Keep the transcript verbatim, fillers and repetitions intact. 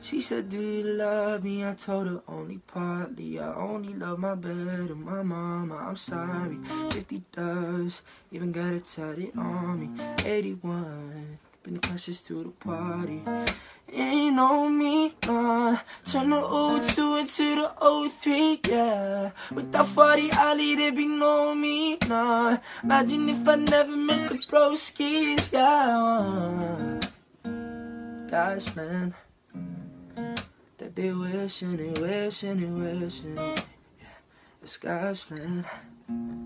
She said, do you love me? I told her only partly. I only love my bed and my mama. I'm sorry. fifty does, even got it tatted on me. eighty-one, been precious to the party. Ain't on me, nah. Turn the O two into the O three, yeah. With that forty ollie, there be no me, nah. Imagine if I never met the broskies, yeah. Guys, man, that they wishing, they wishing, they wishing, yeah. It's God's plan.